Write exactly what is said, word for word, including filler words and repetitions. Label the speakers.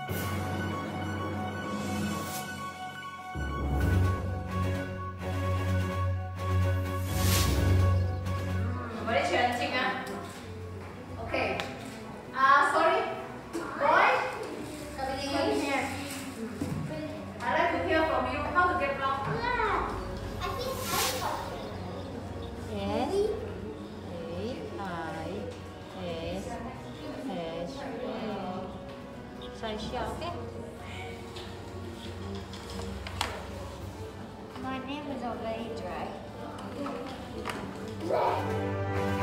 Speaker 1: 我的全景啊。Okay. Ah, sorry, boy. Come here. I'd like to hear from you how to get block.
Speaker 2: Yeah, I think I got it.
Speaker 3: S A I S S A. Size 小 okay?
Speaker 2: My name is already dry.